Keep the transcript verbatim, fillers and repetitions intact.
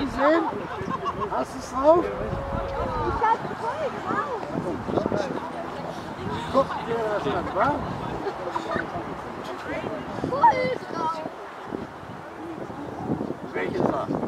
gesehen? Hast du es drauf? Ich hab voll drauf. Guck dir das an, wa? Voll drauf. Welches war?